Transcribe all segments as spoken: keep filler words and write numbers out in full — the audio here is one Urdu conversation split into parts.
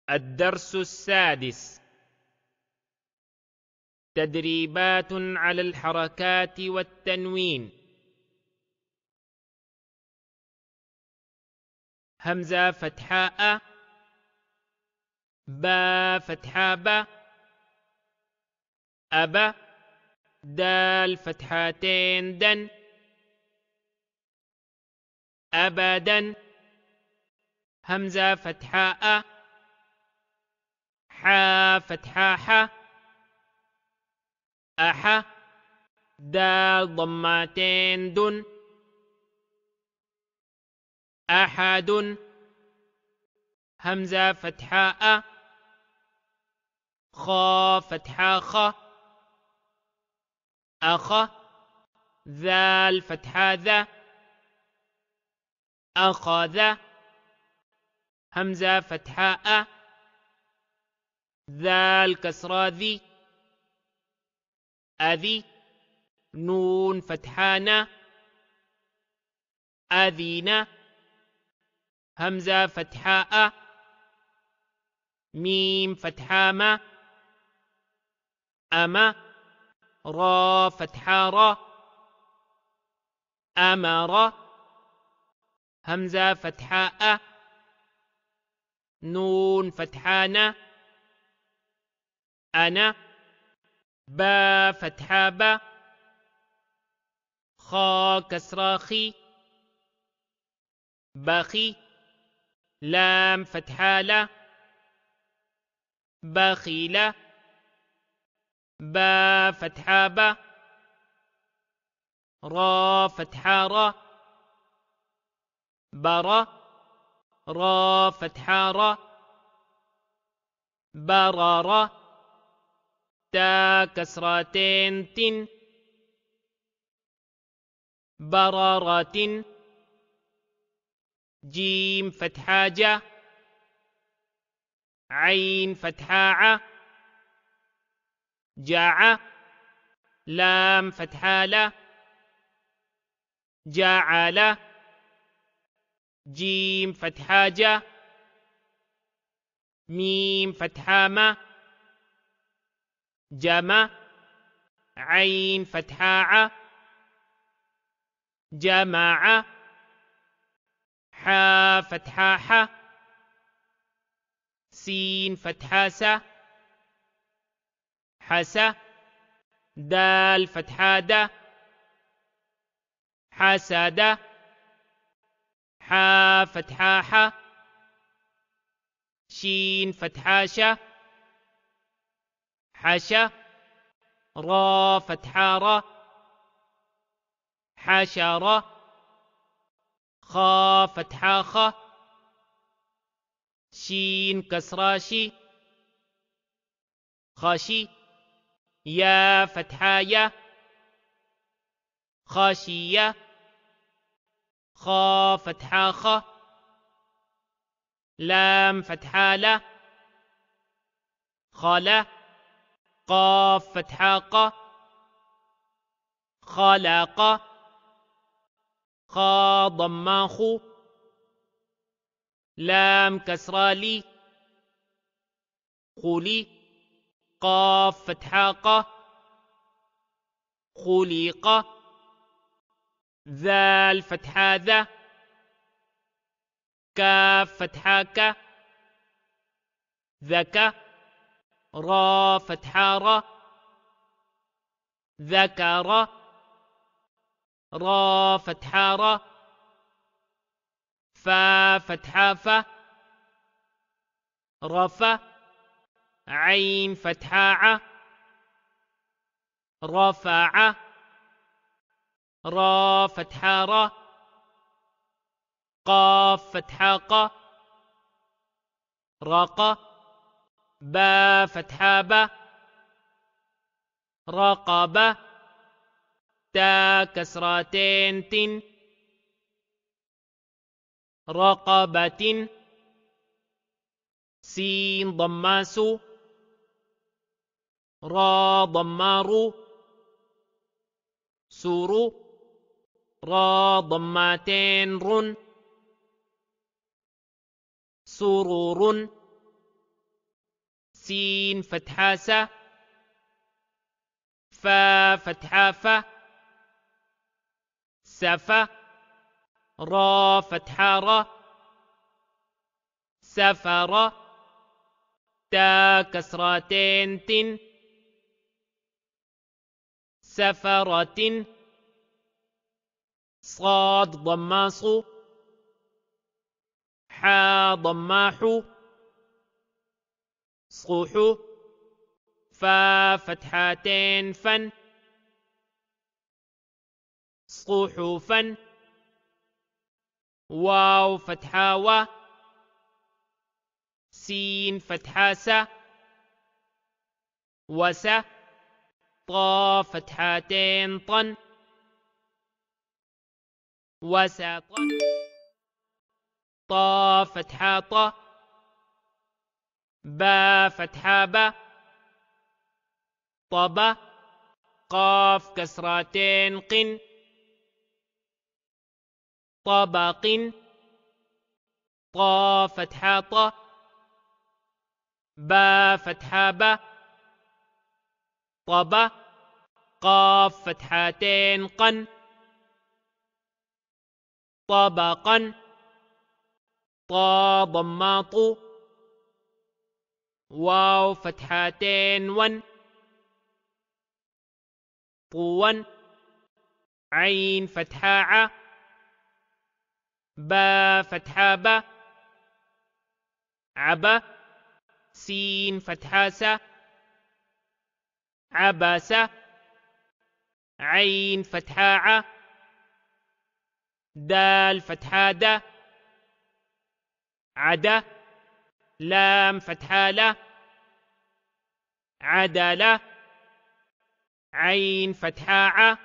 الدرس السادس: تدريبات على الحركات والتنوين. همزة فتحاء، با فتحا با، أبا، دال فتحتين دن، أبدا، همزة فتحاء، حا فتحا حا، أحا، دال ضمتين دن، أحد، همزة فتحاء، خا فتحا خا، أخا، ذال فتحا ذا، أخذ، همزة فتحاء، ذال كسرى ذي، أذي، نون فتحانا، أذينا، همزة فتحاء، ميم فتحاما، أما، را فتحارا، أمر، همزة فتحاء، نون فتحانا، أنا، با فتحابا، خا كسراخي، بخي، لام فتحالا، بخيلا، با فتحابا، را فتحارا، برا، را فتحارا، برارا، تا كسرتين تن، برارة، جيم فتحاجة، عين فتحاعة، جاع، لام فتحالة، جاعل، جيم فتحاجة، ميم فتحامة، جمع، عين فتحاعة، جماعة، حا فتحاحة، سين فتحاسة، حسا، دال فتحادة، حسادة، حا فتحاحة، شين فتحاشة، حشا، را فتحارة، حشرة، خا فتحاخة، شين كسراشي، خاشي، يا فتحايا، خاشية، خا فتحاخة، لام فتحالة، خلا، قاف فتحاقة، خلق، خا ضماخو، لام كسرالي، خولي، قاف فتحاقة، خليق، ذال فتحاذا، كاف فتحاكا، ذكا، را فتحارة، ذكر، را فتحارة، فا فتحافة، رفا، عين فتحاعة، رفع، را فتحارة، قاف فتحاقة، رقا، با فتحابة، رقبة، تا كسرتين تن، رقبة، سين ضماسو، را ضمارو، سورو، را ضمتين رن، سرور، سين فتحة س فا فتحة ف سف را فتحة ر سفر تا كسرتين تن سفرة صاد ضماص حا ضماح صح فا فتحتين فن صحفا واو فتحة و سين فتحة س وس طا فتحتين طن وسطا طا فتحة ط با فتحة ب طب قاف كسرتين قن طبق طا فتحة ط با فتحة ب طب قاف فتحتين قن طبقا طا ضماط واو فتحتين ون طوا عين فتحة ع با فتحة ب عب سين فتحة س عبس عين فتحة ع دال فتحة د عد لام فتحة ل عدل عين فتحة ع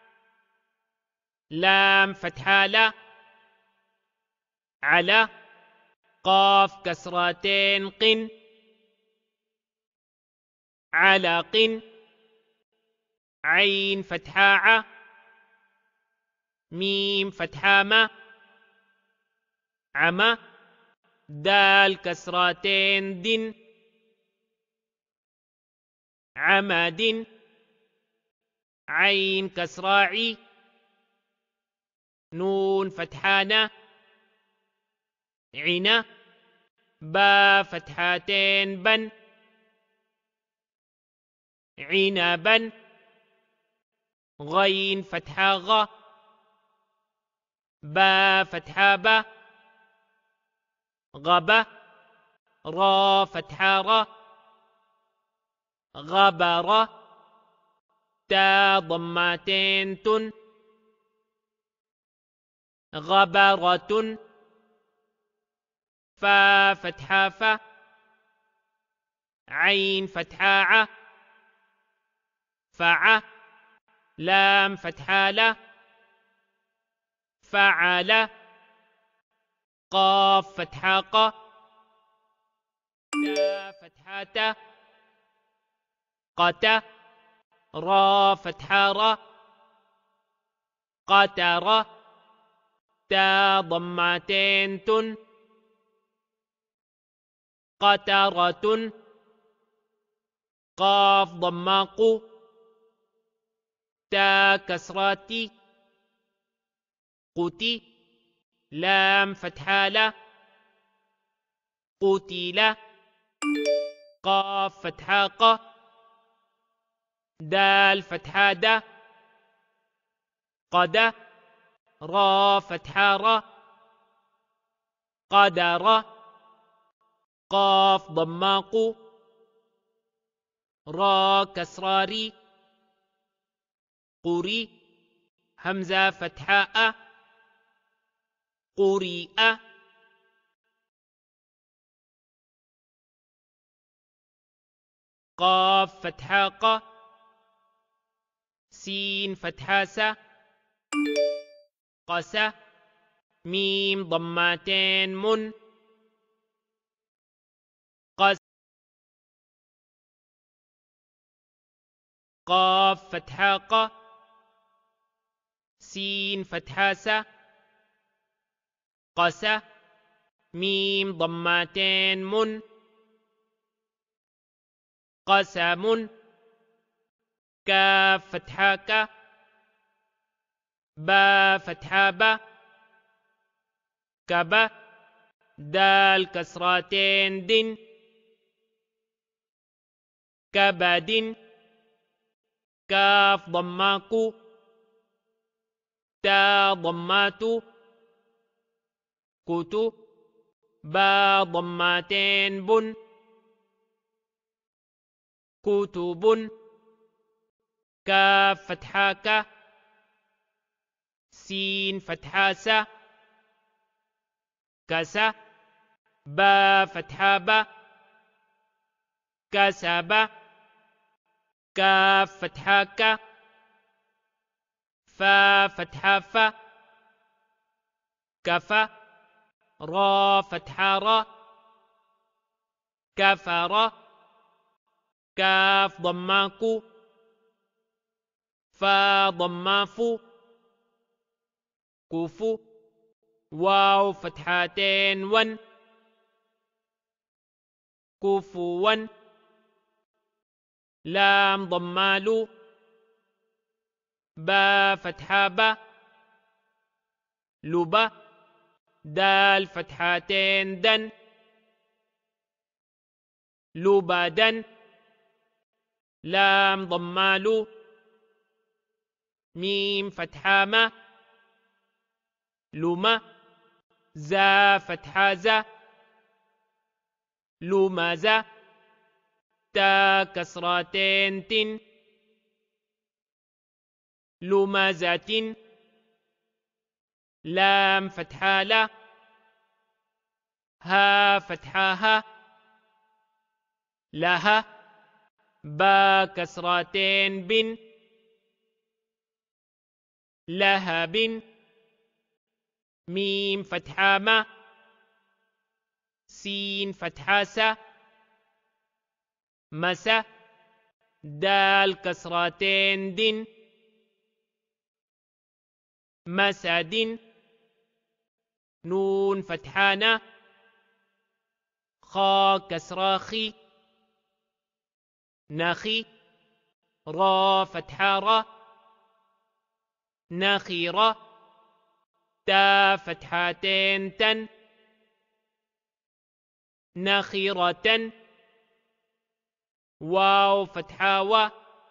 لام فتحة ل على قاف كسرتين قن علق عين فتحة ع ميم فتحة م عم دال كسرتين دن عمد عين كسراعي نون فتحان عنا با فتحتين بن عنبا غين فتحة غ با فتحة ب غب را فتحة ر غبر تا ضمتين تن غبرة فا فتحة ف عين فتحة ع فع لام فتحة ل فعل قاف فتحة ق تا فتحة ت قت را فتحة ر قتر تا ضمتين تن قترة قاف ضماق تا كسرتي قتي لام فتحة ل قتل قاف فتحة ق دال فتحة د قد را فتحة ر قدر قاف ضماق را كسراري قري همزة فتحة أ قرئ قاف فتحة ق سين فتحة س قس ميم ضمتين من قس قاف فتحة ق سين فتحة س قس ميم ضمتين من قسم كاف فتحة ك با فتحة ب كب دال كسرتين دن كبد كاف ضماك تا ضمات كتو با ضماتين بن كتب كاف فتحة ك سين فتحة س كس با فتحة ب كسب كاف فتحة ك فا فتحة ف كف را فتحة را كفر كاف ضماك فا ضماف كفو واو فتحتين ون كفوا لام ضمال با فتحة ب لب دال فتحتين دن لبدا لام ضمال ميم فتحة م لم زا فتحة ز لمز تا كسرتين تن لمزة لام فتحة ل ها فتحة ه لها با كسرتين بن لهب ميم فتحة م سين فتحة س مس دال كسرتين دن مسد نون فتحة ن خا كسرة خي نخي را فتحة را نخيرة تا فتحتين تن نخيرة واو فتحة و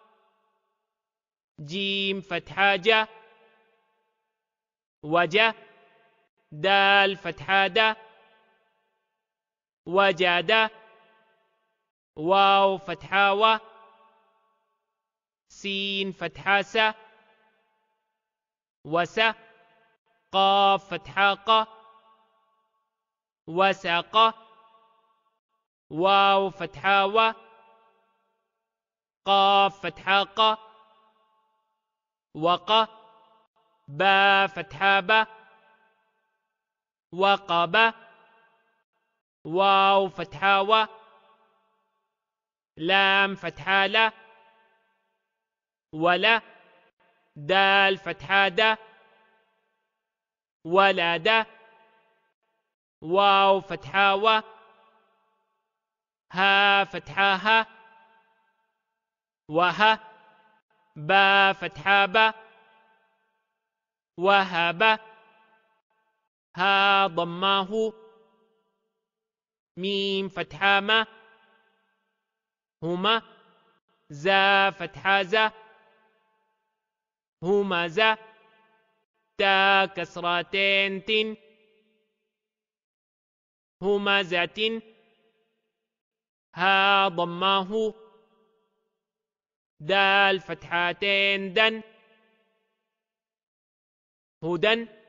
جيم فتحة ج وج دال فتحة د وجد واو فتحة و سين فتحة س وس قاف فتحة ق وسق واو فتحة و قاف فتحة ق وق با فتحة ب وقب واو فتحة و لام فتحة ل ولا دال فتحة د ولد واو فتحة و ها فتحة ه وه با فتحة ب وهب ها ضماه ميم فتحة م هما زا فتحة ز همز تا كسرتين تن همزة ها ضماه دال فتحتين دن هدى